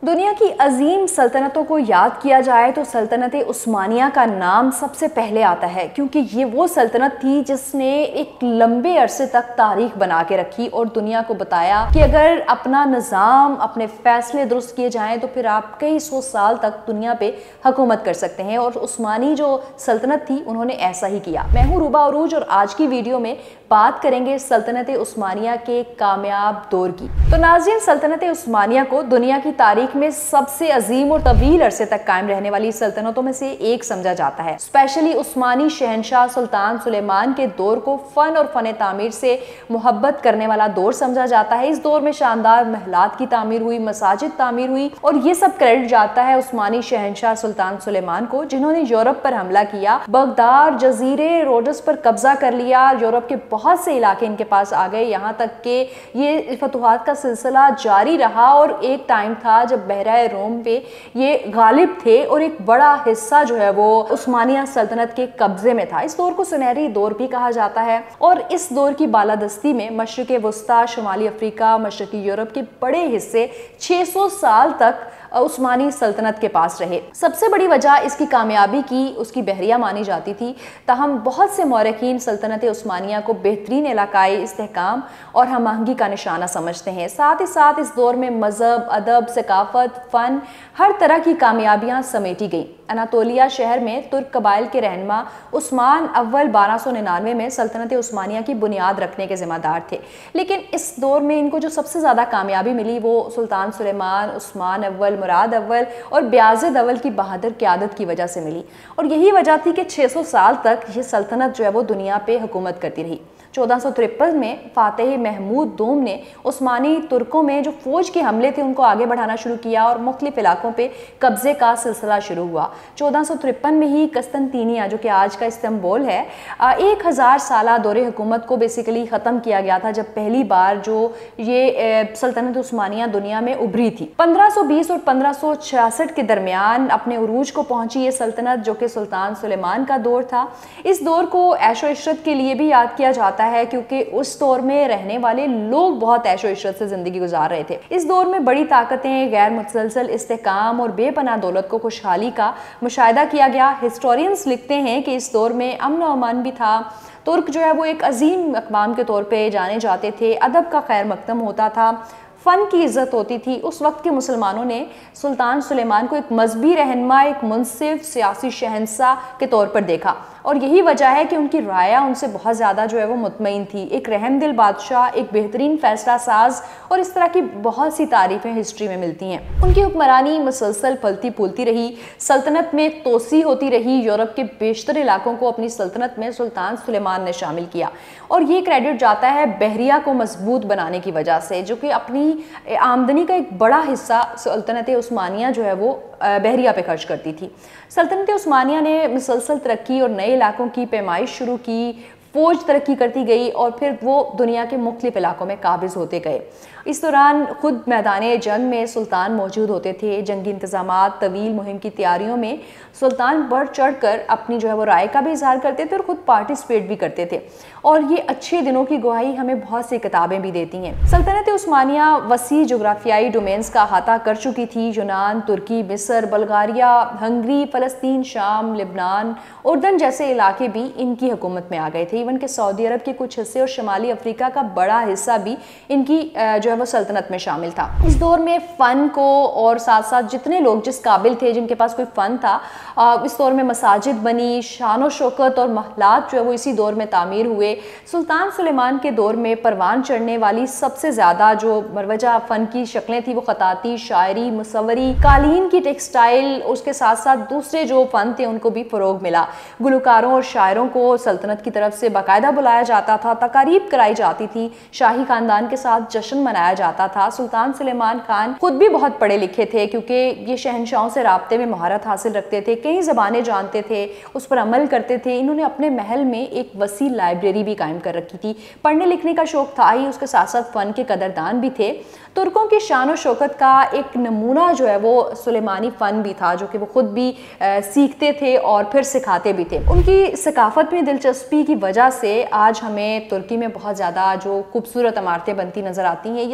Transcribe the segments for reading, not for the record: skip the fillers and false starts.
دنیا کی عظیم سلطنتوں کو یاد کیا جائے تو سلطنت عثمانیہ کا نام سب سے پہلے آتا ہے، کیونکہ یہ وہ سلطنت تھی جس نے ایک لمبے عرصے تک تاریخ بنا کے رکھی اور دنیا کو بتایا کہ اگر اپنا نظام، اپنے فیصلے درست کیے جائیں تو پھر آپ کئی سو سال تک دنیا پہ حکومت کر سکتے ہیں، اور عثمانی جو سلطنت تھی انہوں نے ایسا ہی کیا۔ میں ہوں روبا عروج اور آج کی ویڈیو میں بات کریں گے سلطنت عثمانیہ کے کامیاب دور کی۔ تو ناظرین، سلطنت عثمانیہ کو دنیا کی تاریخ میں سب سے عظیم اور طویل عرصے تک قائم رہنے والی سلطنتوں میں سے ایک سمجھا جاتا ہے۔ اسپیشلی عثمانی شہنشاہ سلطان سلیمان کے دور کو فن اور فن تعمیر سے محبت کرنے والا دور سمجھا جاتا ہے۔ اس دور میں شاندار محلات کی تعمیر ہوئی، مساجد تعمیر ہوئی، اور یہ سب کریڈٹ جاتا ہے عثمانی شہنشاہ سلطان سلیمان کو، جنہوں نے یورپ پر حملہ کیا، بغداد، جزیرے روڈس پر قبضہ کر لیا، یورپ کے بہت سے علاقے ان کے پاس آ گئے، یہاں تک کہ یہ فتوحات کا سلسلہ جاری رہا اور ایک ٹائم تھا جب بحیرہ روم پہ یہ غالب تھے اور ایک بڑا حصہ جو ہے وہ عثمانیہ سلطنت کے قبضے میں تھا۔ اس دور کو سنہری دور بھی کہا جاتا ہے، اور اس دور کی بالادستی میں مشرق وسطی، شمالی افریقہ، مشرقی یورپ کے بڑے حصے 600 سال تک عثمانی سلطنت کے پاس رہے۔ سب سے بڑی وجہ اس کی کامیابی کی اس کی بحریہ مانی جاتی تھی، تاہم بہت سے مورخین سلطنت عثمانیہ کو بہترین علاقائی استحکام اور ہم آہنگی کا نشانہ سمجھتے ہیں۔ ساتھ ہی ساتھ اس دور میں مذہب، ادب، ثقافت، فن، ہر طرح کی کامیابیاں سمیٹی گئیں۔ اناطولیہ شہر میں ترک قبائل کے رہنما عثمان اول 1299 میں سلطنت عثمانیہ کی بنیاد رکھنے کے ذمہ دار تھے، لیکن اس دور میں ان کو جو سب سے زیادہ کامیابی ملی وہ سلطان سلیمان، عثمان اول، مراد اول اور بیازد اول کی بہادر قیادت کی وجہ سے ملی، اور یہی وجہ تھی کہ 600 سال تک یہ سلطنت جو ہے وہ دنیا پہ حکومت کرتی رہی۔ 1453 میں فاتح محمود دوم نے عثمانی ترکوں میں جو فوج کے حملے تھے ان کو آگے بڑھانا شروع کیا اور مختلف علاقوں پہ قبضے کا سلسلہ شروع ہوا۔ 1453 میں ہی قسطنطینیہ، جو کہ آج کا استنبول ہے، 1000 سالہ دور حکومت کو بیسیکلی ختم کیا گیا تھا، جب پہلی بار جو یہ سلطنت عثمانیہ دنیا میں ابھری تھی۔ 1520 اور 1566 کے درمیان اپنے عروج کو پہنچی یہ سلطنت، جو کہ سلطان سلیمان کا دور تھا۔ اس دور کو عیش و عشرت کے لیے بھی یاد کیا جاتا ہے، کیونکہ اس دور میں رہنے والے لوگ بہت عیش و عشرت سے زندگی گزار رہے تھے۔ اس دور میں بڑی طاقتیں، غیر متسلسل استحکام اور بے پناہ دولت کو خوشحالی کا مشاہدہ کیا گیا۔ ہسٹورینز لکھتے ہیں کہ اس دور میں امن و امان بھی تھا، ترک جو ہے وہ ایک عظیم اقوام کے طور پہ جانے جاتے تھے، ادب کا خیر مقدم ہوتا تھا، فن کی عزت ہوتی تھی۔ اس وقت کے مسلمانوں نے سلطان سلیمان کو ایک مذہبی رہنما، ایک منصف سیاسی شہنشاہ کے طور پر دیکھا، اور یہی وجہ ہے کہ ان کی رعایا ان سے بہت زیادہ جو ہے وہ مطمئن تھی۔ ایک رحم دل بادشاہ، ایک بہترین فیصلہ ساز، اور اس طرح کی بہت سی تعریفیں ہسٹری میں ملتی ہیں۔ ان کی حکمرانی مسلسل پھلتی پھولتی رہی، سلطنت میں توسیع ہوتی رہی، یورپ کے بیشتر علاقوں کو اپنی سلطنت میں سلطان سلیمان نے شامل کیا، اور یہ کریڈٹ جاتا ہے بحریہ کو مضبوط بنانے کی وجہ سے، جو کہ اپنی آمدنی کا ایک بڑا حصہ سلطنت عثمانیہ جو ہے وہ بحریہ پہ خرچ کرتی تھی۔ سلطنت عثمانیہ نے مسلسل ترقی اور نئے علاقوں کی پیمائش شروع کی، فوج ترقی کرتی گئی، اور پھر وہ دنیا کے مختلف علاقوں میں قابض ہوتے گئے۔ اس دوران خود میدان جنگ میں سلطان موجود ہوتے تھے، جنگی انتظامات، طویل مہم کی تیاریوں میں سلطان بڑھ چڑھ کر اپنی جو ہے وہ رائے کا بھی اظہار کرتے تھے اور خود پارٹیسپیٹ بھی کرتے تھے، اور یہ اچھے دنوں کی گواہی ہمیں بہت سی کتابیں بھی دیتی ہیں۔ سلطنت عثمانیہ وسیع جغرافیائی ڈومینز کا احاطہ کر چکی تھی۔ یونان، ترکی، مصر، بلغاریہ، ہنگری، فلسطین، شام، لبنان، اردن جیسے علاقے بھی ان کی حکومت میں آ گئے تھے۔ ایون کہ سعودی عرب کے کچھ حصے اور شمالی افریقہ کا بڑا حصہ بھی ان کی جو ہے وہ سلطنت میں شامل تھا۔ اس دور میں فن کو اور ساتھ ساتھ جتنے لوگ جس قابل تھے، جن کے پاس کوئی فن تھا، اس دور میں مساجد بنی، شان و شوکت اور محلات جو ہے وہ اسی دور میں تعمیر ہوئے۔ سلطان سلیمان کے دور میں پروان چڑھنے والی سب سے زیادہ جو مروجہ فن کی شکلیں تھی وہ خطاطی، شاعری، مصوری، قالین کی ٹیکسٹائل، اس کے ساتھ ساتھ دوسرے جو فن تھے ان کو بھی فروغ ملا۔ گلوکاروں اور شاعروں کو سلطنت کی طرف سے باقاعدہ بلایا جاتا تھا، تقاریب کرائی جاتی تھی، شاہی خاندان کے ساتھ جشن منایا جاتا تھا۔ سلطان سلیمان خان خود بھی بہت پڑھے لکھے تھے، کیونکہ یہ شہنشاہوں سے رابطے میں مہارت حاصل رکھتے تھے، کئی زبانیں جانتے تھے، اس پر عمل کرتے تھے۔ انہوں نے اپنے محل میں ایک وسیع لائبریری بھی قائم کر رکھی تھی۔ پڑھنے لکھنے کا شوق تھا ہی، اس کے ساتھ ساتھ فن کے قدردان بھی تھے۔ ترکوں کی شان و شوکت کا ایک نمونہ جو ہے وہ سلیمانی فن بھی تھا، جو کہ وہ خود بھی سیکھتے تھے اور پھر سکھاتے بھی تھے۔ ان کی ثقافت میں دلچسپی کی وجہ سے آج ہمیں ترکی میں بہت زیادہ جو خوبصورت عمارتیں بنتی نظر آتی ہیں۔ یہ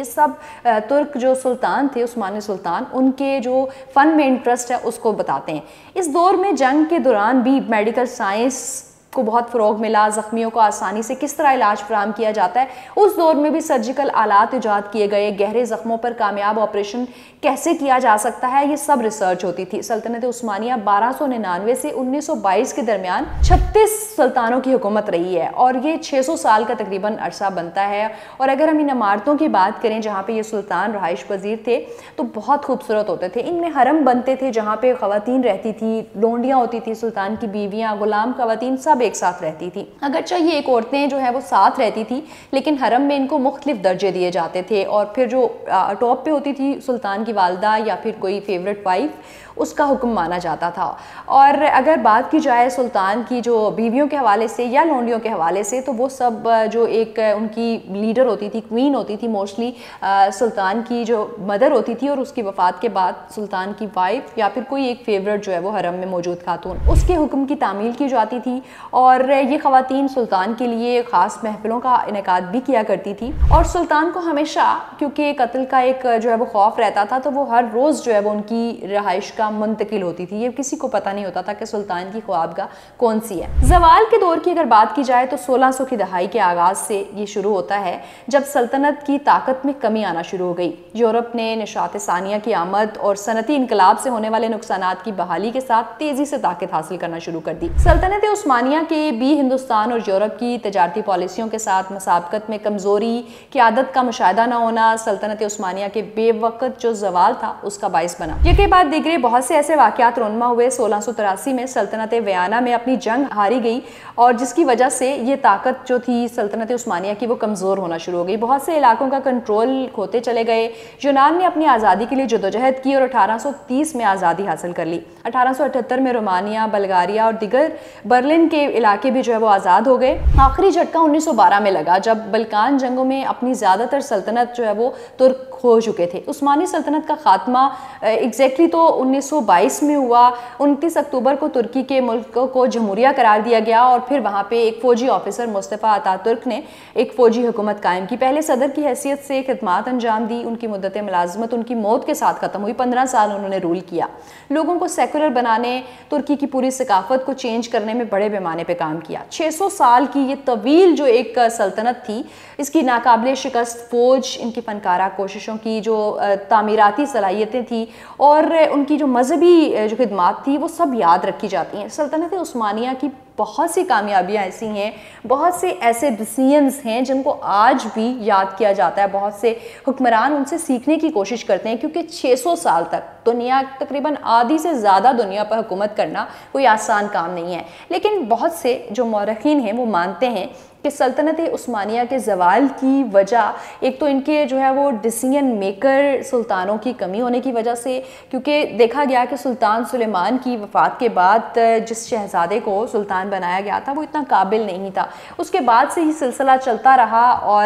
یہ سب ترک جو سلطان تھے، عثمانی سلطان، ان کے جو فن میں انٹرسٹ ہے اس کو بتاتے ہیں۔ اس دور میں جنگ کے دوران بھی میڈیکل سائنس کو بہت فروغ ملا، زخمیوں کو آسانی سے کس طرح علاج فراہم کیا جاتا ہے، اس دور میں بھی سرجیکل آلات ایجاد کیے گئے، گہرے زخموں پر کامیاب آپریشن کیسے کیا جا سکتا ہے، یہ سب ریسرچ ہوتی تھی۔ سلطنت عثمانیہ 1299 سے 1922 کے درمیان 36 سلطانوں کی حکومت رہی ہے اور یہ 600 سال کا تقریباً عرصہ بنتا ہے۔ اور اگر ہم ان عمارتوں کی بات کریں جہاں پہ یہ سلطان رہائش پذیر تھے تو بہت خوبصورت ہوتے تھے، ان میں حرم بنتے تھے جہاں پہ خواتین رہتی تھی، لونڈیاں ہوتی تھی، سلطان کی بیویاں، غلام خواتین سب ایک ساتھ رہتی تھی۔ اگرچہ یہ ایک عورتیں جو ہے وہ ساتھ رہتی تھی لیکن حرم میں ان کو مختلف درجے دیے جاتے تھے، اور پھر جو ٹاپ پہ ہوتی تھی سلطان کی والدہ یا پھر کوئی فیورٹ وائف، اس کا حکم مانا جاتا تھا۔ اور اگر بات کی جائے سلطان کی جو بیویوں کے حوالے سے یا لونڈیوں کے حوالے سے تو وہ سب جو ایک ان کی لیڈر ہوتی تھی، کوئین ہوتی تھی، موسٹلی سلطان کی جو مدر ہوتی تھی اور اس کی وفات کے بعد سلطان کی وائف یا پھر کوئی ایک فیورٹ جو ہے وہ حرم میں موجود خاتون، اس کے حکم کی تعمیل کی جاتی تھی۔ اور یہ خواتین سلطان کے لیے خاص محفلوں کا انعقاد بھی کیا کرتی تھی، اور سلطان کو ہمیشہ کیونکہ قتل کا ایک جو ہے وہ خوف رہتا تھا تو وہ ہر روز جو ہے وہ ان کی رہائش کا منتقل ہوتی تھی، یہ کسی کو پتہ نہیں ہوتا تھا کہ سلطان کی خوابگاہ کون سی ہے۔ زوال کے دور کی اگر بات کی جائے تو 1600 کی دہائی کے آغاز سے یہ شروع ہوتا ہے جب سلطنت کی طاقت میں کمی آنا شروع ہو گئی۔ یورپ نے نشاط ثانیہ کی آمد اور صنعتی انقلاب سے ہونے والے نقصانات کی بحالی کے ساتھ تیزی سے طاقت حاصل کرنا شروع کر دی۔ سلطنت عثمانیہ کے بھی ہندوستان اور یورپ کی تجارتی پالیسیوں کے ساتھ مسابقت میں کمزوری، قیادت کا مشاہدہ نہ ہونا سلطنت عثمانیہ کے بے وقت جو زوال تھا اس کا باعث بنا۔ یہ کے بعد دیگرے بہت سے ایسے واقعات رونما ہوئے۔ 1683 میں سلطنت ویانا میں اپنی جنگ ہاری گئی اور جس کی وجہ سے یہ طاقت جو تھی سلطنت عثمانیہ کی وہ کمزور ہونا شروع ہو گئی، بہت سے علاقوں کا کنٹرول کھوتے چلے گئے۔ یونان نے اپنی آزادی کے لیے جدوجہد کی اور 1830 میں آزادی حاصل کر لی۔ 1878 میں رومانیہ، بلغاریہ اور دیگر برلن کے علاقے بھی جو ہے وہ آزاد ہو گئے۔ آخری جھٹکا 1912 میں لگا جب بلکان جنگوں میں اپنی زیادہ تر سلطنت جو ہے وہ ترک ہو چکے تھے۔ عثمانی سلطنت کا خاتمہ ایگزیکٹلی تو 1922 میں ہوا۔ 29 اکتوبر کو ترکی کے ملک کو جمہوریہ قرار دیا گیا اور پھر وہاں پہ ایک فوجی آفیسر مصطفیٰ اتا ترک نے ایک فوجی حکومت قائم کی۔ پہلے صدر کی حیثیت سے خدمات انجام دی، ان کی مدت ملازمت ان کی موت کے ساتھ ختم ہوئی۔ 15 سال انہوں نے رول کیا، لوگوں کو سیکولر بنانے، ترکی کی پوری ثقافت کو چینج کرنے میں بڑے پیمانے پہ کام کیا۔ 600 سال کی یہ طویل جو ایک سلطنت تھی، اس کی ناقابل شکست فوج، ان کی فنکارہ کوششوں کی جو تعمیراتی صلاحیتیں تھیں اور ان کی جو مذہبی جو خدمات تھی وہ سب یاد رکھی جاتی ہیں۔ سلطنت عثمانیہ کی بہت سی کامیابیاں ایسی ہیں، بہت سے ایسے ڈیسیژنز ہیں جن کو آج بھی یاد کیا جاتا ہے، بہت سے حکمران ان سے سیکھنے کی کوشش کرتے ہیں کیونکہ 600 سال تک دنیا تقریباً آدھی سے زیادہ دنیا پر حکومت کرنا کوئی آسان کام نہیں ہے۔ لیکن بہت سے جو مورخین ہیں وہ مانتے ہیں کہ سلطنت عثمانیہ کے زوال کی وجہ ایک تو ان کے جو ہے وہ ڈیسیژن میکر سلطانوں کی کمی ہونے کی وجہ سے، کیونکہ دیکھا گیا کہ سلطان سلیمان کی وفات کے بعد جس شہزادے کو سلطان بنایا گیا تھا وہ اتنا قابل نہیں تھا، اس کے بعد سے ہی سلسلہ چلتا رہا اور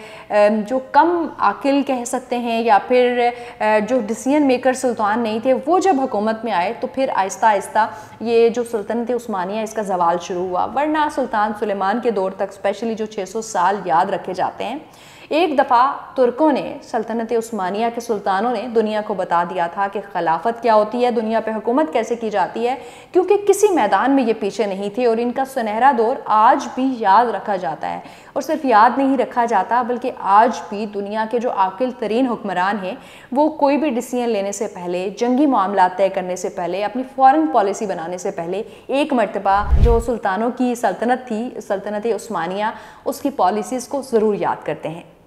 جو کم عاقل کہہ سکتے ہیں یا پھر جو ڈیسیژن میکر سلطان نہیں تھے وہ جب حکومت میں آئے تو پھر آہستہ آہستہ یہ جو سلطنت عثمانیہ اس کا زوال شروع ہوا۔ ورنہ سلطان سلیمان کے دور تک اسپیشلی جو 600 سال یاد رکھے جاتے ہیں، ایک دفعہ ترکوں نے، سلطنت عثمانیہ کے سلطانوں نے دنیا کو بتا دیا تھا کہ خلافت کیا ہوتی ہے، دنیا پہ حکومت کیسے کی جاتی ہے، کیونکہ کسی میدان میں یہ پیچھے نہیں تھے اور ان کا سنہرا دور آج بھی یاد رکھا جاتا ہے۔ اور صرف یاد نہیں رکھا جاتا بلکہ آج بھی دنیا کے جو عاقل ترین حکمران ہیں وہ کوئی بھی ڈیسیژن لینے سے پہلے، جنگی معاملات طے کرنے سے پہلے، اپنی فورن پالیسی بنانے سے پہلے ایک مرتبہ جو سلطانوں کی سلطنت تھی، سلطنت عثمانیہ، اس کی پالیسیز کو ضرور یاد کرتے ہیں۔